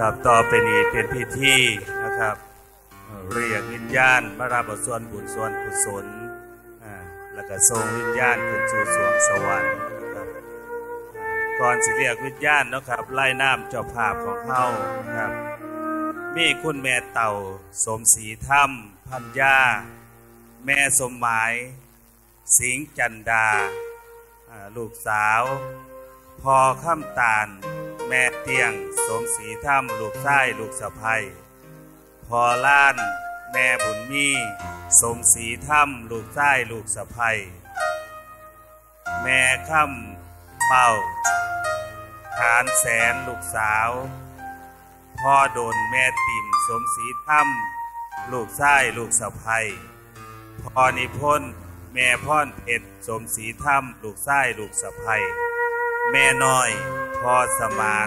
ครับต่อไปนี้เป็นพิธีนะครับเรียกวิญญาณมารับส่วนบุญส่วนกุศลแล้วก็ส่งวิญญาณขึ้นสู่สวงสวรรค์นะครับก่อนสิเรียกวิญญาณนะครับไล่น้ำเจ้าภาพของเฮาครับมีคุณแม่เต่าสมศรีธรรมพัญญาแม่สมหมายสิงห์จันดาลูกสาวพอข้ามตาลแม่เตียงสมศรีธรรมลูกชายลูกสะใภ้พอล้านแม่บุญมีสมศรีธรรมลูกชายลูกสะใภ้แม่ข้ามเป่าฐานแสนลูกสาวพ่อโดนแม่ติ่มสมศรีธรรมลูกชายลูกสะใภ้พ่อนิพนธ์แม่พ่อนเพชรสมศรีธรรมลูกชายลูกสะใภ้แม่น้อยพ่อสมาน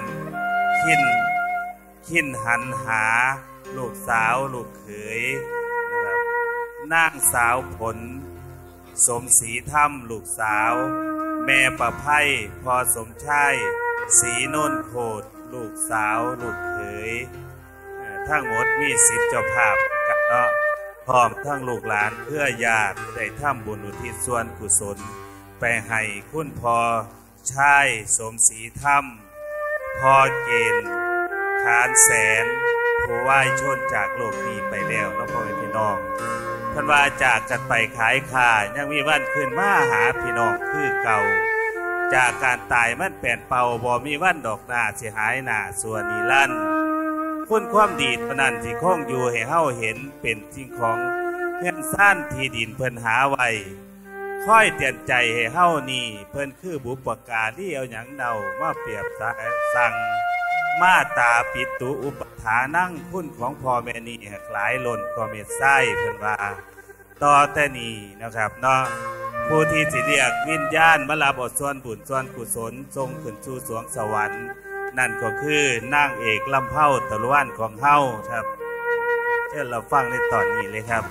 ขิ้นหันหาลูกสาวลูกเขยนะครับนางสาวผลสมศรีธรรมลูกสาวแม่ประไพพ่อสมชายศรีโนนโคดลูกสาวลูกเขยทั้งหมดมี10เจ้าภาพกันเนาะพร้อมทั้งลูกหลานเพื่อญาติได้ทำบุญอุทิศส่วนกุศลไปให้คุณพ่อชายสมศรีธรรมพ่อเกณฑ์ขานแสนผู้ว่ายชนจากโลกนี้ไปแล้วน้องพ่อแม่พี่น้องท่านว่าจากกันไปขายขายังมีวันขึ้นมาหาพี่น้องคือเก่าจากการตายมันแป่นเป่าบ่มีวันดอกหน้าสิหายหน้าส่วนนิรันดร์คุณความดีเท่านั้นที่คงอยู่ให้เฮาเห็นเป็นสิ่งของเงินซ่านที่ดินเพิ่นหาไว้ค่อยเตือนใจให้เฮานี่เพิ่นคือบุปการีเอาหยังเนามาเปรียบสั่งมาตาปิตุอุปถานั่งคุณของพ่อแม่นี่หลายล้นก็เม็ดไส้เพิ่นว่าต่อแต่นี้นะครับเนาะผู้ที่สิเรียกวิญญาณมารับส่วนบุญส่วนกุศลทรงขึ้นสู่สวงสวรรค์นั่นก็คือนางเอกลำเผาตะลุวันของเฮาครับเชิญเราฟังในตอนนี้เลยครับ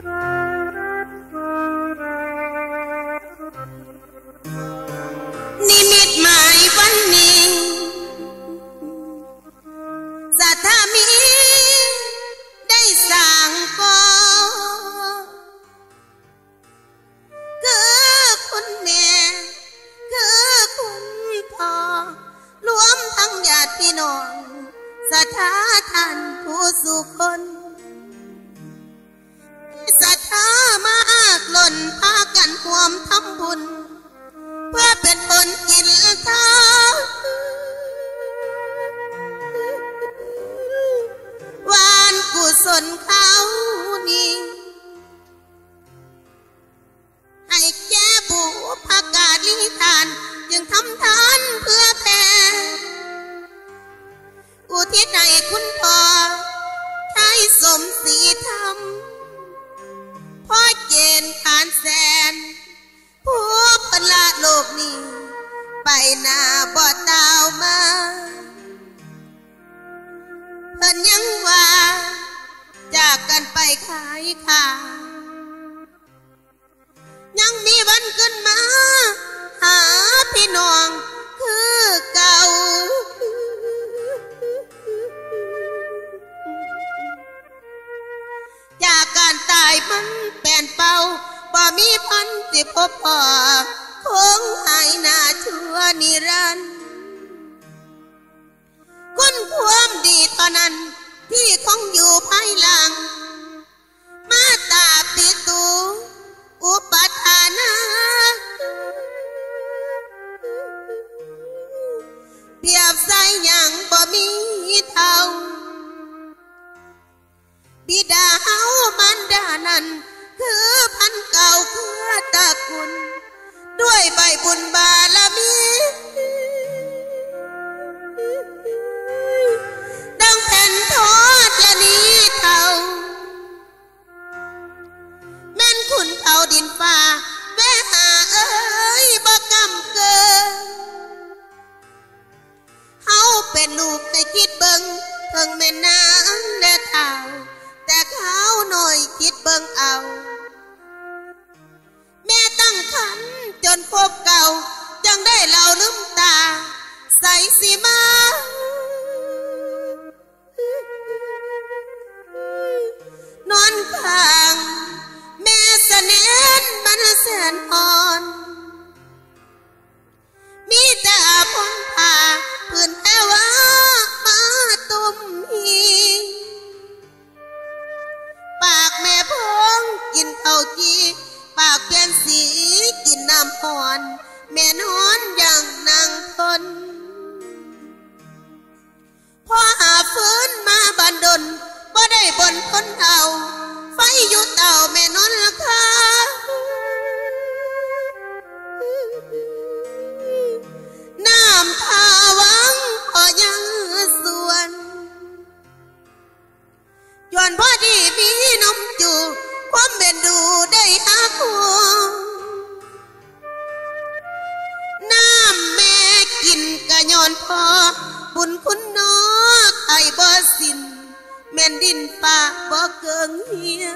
นิมิตหมายวันนี้สัทธามีได้สร้างก่อคือคุณแม่คือคุณพ่อรวมทั้งญาติพี่น้องศรัทธาท่านผู้สุคนศรัทธามากล้นพากันร่วมทำบุญเพื่อเป็นผลกินทานวานกุศลเขานี้ให้แก่บุพการีทานจึงทำทานเพื่อแผ่อุทิศให้คุณพ่อชายสมศรีธรรมพ่อเกณฑ์ขานแสนผู้พละโลกนี้ไปหน้าบ่ตาวมาเพิ่นยังว่าจากกันไปขายขายังมีวันขึ้นมาหาพี่น้องคือเก่าจากการตายมันแป่นเป่าบ่มีพันสิพบพอคงหายหน้าชั่วนิรันดร์คุณความดีตอนนั้นที่คงอยู่ภายหลังมาตาปิตุอุปทานะเปรียบใส่อย่างบ่มีเท่าบิดาเฮามารดานั้นคือพันเก่าคือตระกูลด้วยใบบุญบารมีดังแผ่นทอดและนี้เท่าแม่นคุณเขาดินฟ้าแม่หาเอ้ยบ่กำเกินเฮาเป็นลูกให้คิดเบิ่งเพิ่งแม่นางและเท่าแต่เขาหน่อยคิดเบิ่งเอาแม่ตั้งคันจนพบเก่าจังได้เล่าลืมตาใส่สีมานอ่อนมีแต่พ้นผ่าพื้นแพ้ว่ามาตุ่มหีปากแม่พงกินข้าวจีปากเปลี่ยนสีกินน้ำอ่อนแม่นอนอย่างนางทนพอหาฟื้นมาบันดลบ่ได้บนคนเอาไฟอยู่เต่าแม่นอนละค่ะน้ำทาวังพอยังส่วนย้อนพอดีมีนมจูความเป็นดูได้อาคูน้ำแม่กินกะย้อนพอบุญคุณน้อไข่บ่สิ้นแม่นดินป่าบ่เกิงเฮีย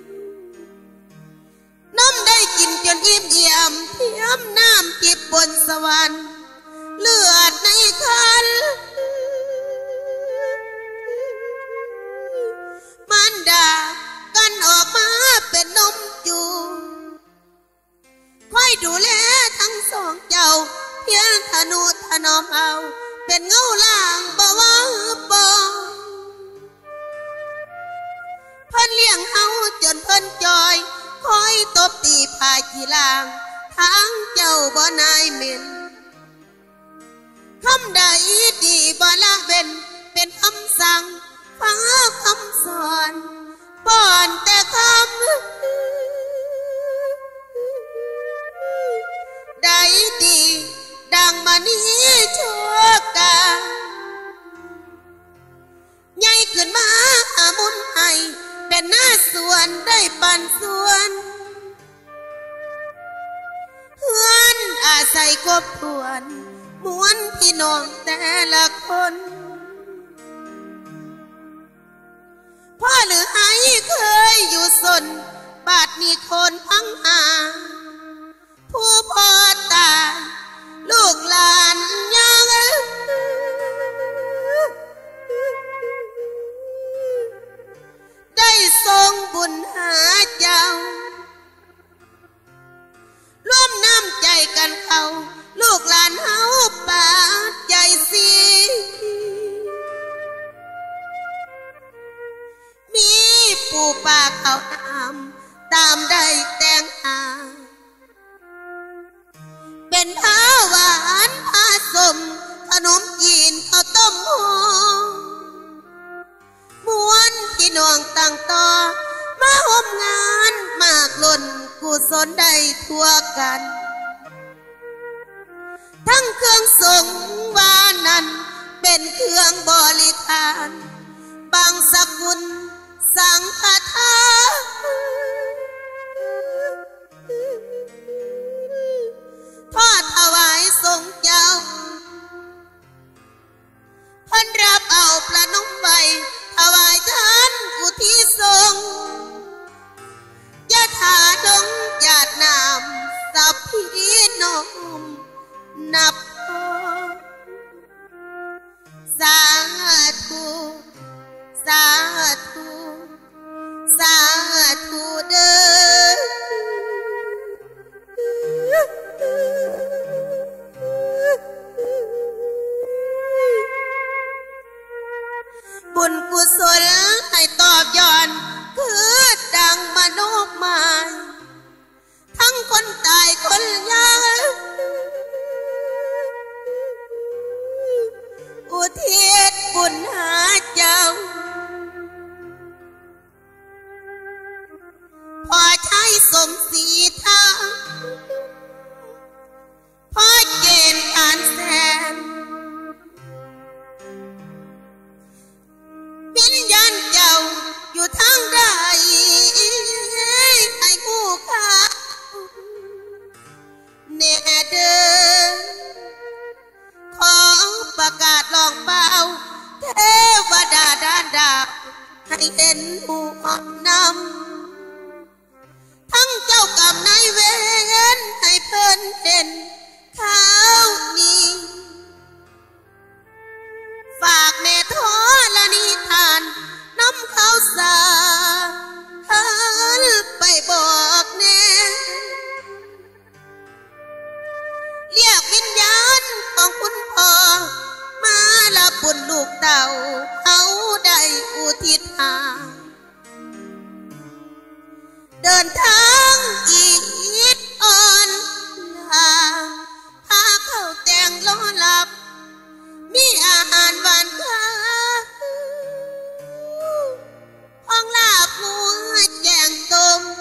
น้ำได้กินจนอิ่มเอี่ยมเทียมน้ำจิบบนสวรรค์เลือดในคันมันด่ากันออกมาเป็นนมจูคอยดูแลทั้งสองเจ้าเพียงทนุถนอมเอาเป็นเงาล่างบ่ว่าบ่เพิ่นเลี้ยงเฮาจนเพิ่นจอยคอยตบตีพาจีลางทางเจ้าบ่นายเหม็นคำใดดีบ่ละเว้นเป็นคำสั่งฟังคำสอนป้อนแต่คำใดดีดังมานี้ชั่วกันใหญ่ขึ้นมามุนให้เป็นหน้าส่วนได้ปันส่วนเพื่อนอาศัยกบทวนมวนพี่น้องแต่ละคนพ่อหรือไอ้เคยอยู่สนบาดนี้คนพังอาผู้พ่อตาลูกหลานยังได้ทรงบุญหาเจ้าร่วมน้ำใจกันเขาลูกหลานเฮาปาใจสิมีปูปลาเขาตามได้แต่งหาเป็นผ้าหวานผ้าสมขนมจีนข้าวต้มหอมม้วนพี่น้องต่างต่อมาห่มงานมากล้นกุศลได้ทั่วกันทั้งเครื่องทรงวานั้นเป็นเครื่องบริการบางสกุลสังฆทานทอดถวายทรงเจ้าเพิ่นรับเอาประนมไว้ถวายท่านอุทิศทรงยะถาดงญาตินามสัพพีน้องนับพอสาธุสาธุสาธุเด้อบุญกุศลให้ตอบย้อนคือดังมโนมายทั้งคนตายคนยังอุทิศบุญหาเจ้าพอใช้สมศรีทางพอเกณฑ์การแสนวิญญาณเจ้าอยู่ทางใดให้ผู้ข้าแน่เดินขอประกาศลองเบาเทวดาด้านดาวให้เห็นผู้อ่อนนำทั้งเจ้ากรรมนายเวรให้เพิ่นเห็นข้าวนี้ฝากแม่ท้อละนิทานน้ำข้าวสารไปบอกแน่เดินทางอีดอ่อนลาพาเข้าแต่งล้อหลับมีอาหารหวานข้าห้องลาบหมูแกงต้ม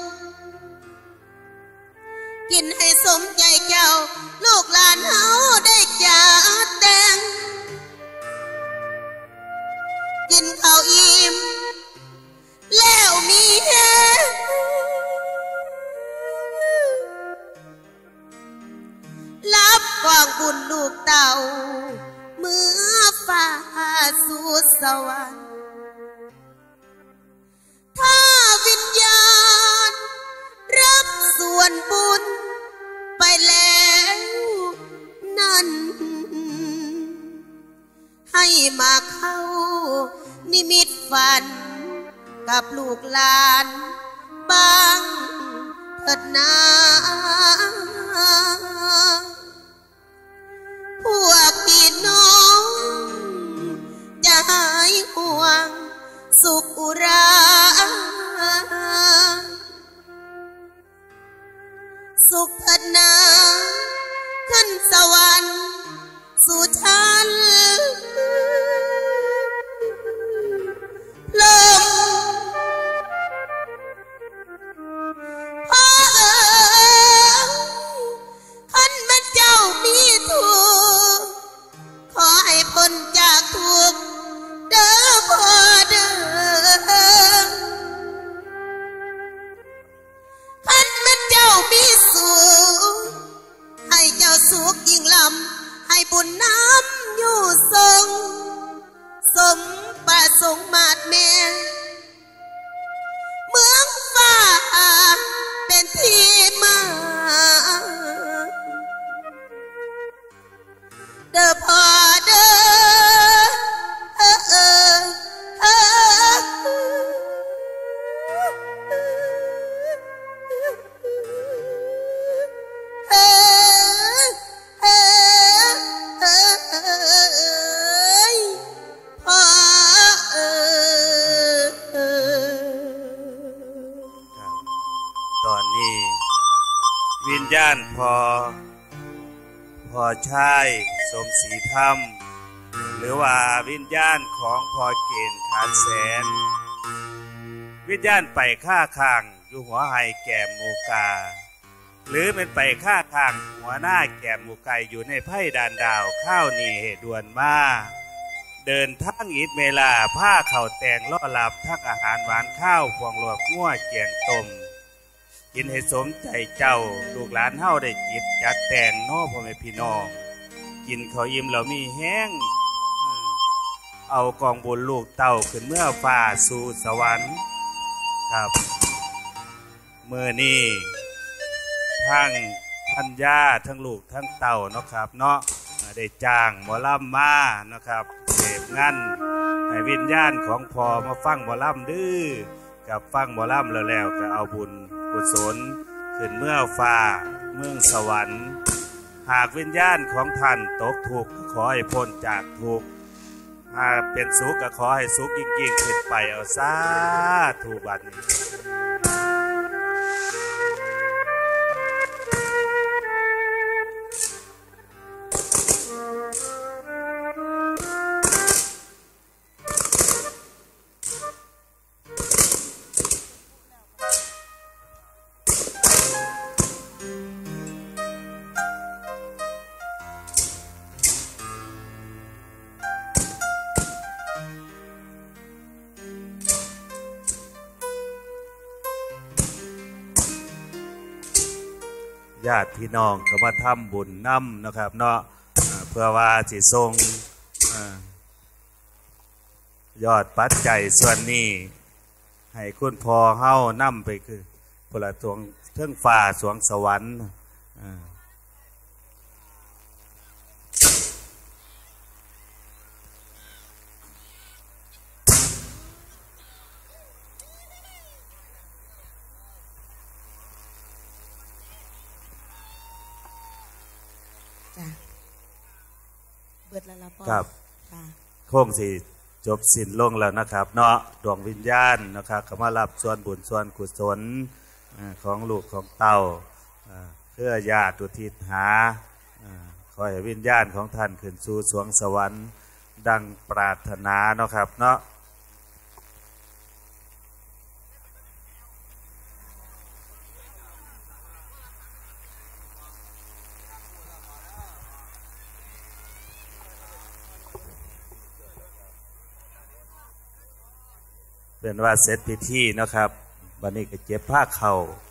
กินให้สมใจเจ้าลูกหลานเฮาได้จัดแต่งกินข้าวอิ่มแล้วมีแฮงรับกองบุญลูกเต่าเมื่อฟ้าสู่สวรรค์ถ้าวิญญาณรับส่วนบุญไปแล้วนั้นให้มาเข้านิมิตฝันกับลูกหลานบ้างเถิดนาพวกพี่น้องจะหายห่วงสุขอุราสุขเถิดนาขึ้นสวรรค์สู่ชั้นลมพ่อคันแม่เจ้ามีทุกข์ขอให้พ้นจากทุกข์เด้อพ่อเด้อคันแม่เจ้ามีสุขให้เจ้าสุขยิ่งลำให้บุญน้ำอยู่ทรงสมประสงค์มาดแม่เมืองฟ้าเป็นที่มาเด้อพ่อเด้ตอนนี้วิญญาณพอชายสมศรีธรรมหรือว่าวิญญาณของพอเกณฑ์ขาดแสนวิญญาณไปฆ่าคางอยู่หัวไห้แก่หมูกาหรือเป็นไปฆ่าคางหัวหน้าแก่หมูไก่อยู่ในไพ่ดานดาวข้าวนี่เหตุด่วนมาเดินทางอิดเมลาผ้าเข่าแตงล่อหลับทักอาหารหวานข้าวพวงหลวกงั่วเกียงต้มกินให้สมใจเจ้าลูกหลานเฮาได้จิตจัดแต่งน้อพ่อแม่พี่น้องกินข้าวอิ่มแล้วมีแห้งเอากองบุญลูกเต่าขึ้นเมื่อฟ้าสู่สวรรค์ครับเมื่อนี้ทั้งพันยาทั้งลูกทั้งเต่าเนาะครับเนาะได้จ้างหมอลำมานะครับเสพงั้นให้วิญญาณของพอมาฟังหมอลำดื้อกับฟังหมอลำแล้วก็เอาบุญกุศลขึ้นเมื่อฟ้าเมืองสวรรค์หากวิญญาณของท่านตกทุกข์ขอให้พ้นจากทุกข์หากเป็นสุขก็ขอให้สุขยิ่งขึ้นไปเอาซาธุบัดนี้ญาติพี่น้องก็มาทำบุญนำนะครับเนาะเพื่อว่าสิทรงยอดปัจจัยส่วนนี้ให้คุณพ่อเฮานำไปคือพละทวงเทิงฟ้าสวงสวรรค์เบิดแล้วล่ะพ่อครับโค้งสิจบสิ้นลงแล้วนะครับเนาะดวงวิญญาณนะครับก็มารับส่วนบุญส่วนกุศลของลูกของเต้าเพื่อญาติอุทิศหาขอให้วิญญาณของท่านขึ้นสู่สวงสวรรค์ดังปรารถนาเนาะครับเนาะเป็นว่าเสร็จพิธีนะครับวันนี้ก็เจ็บผ้าเข่า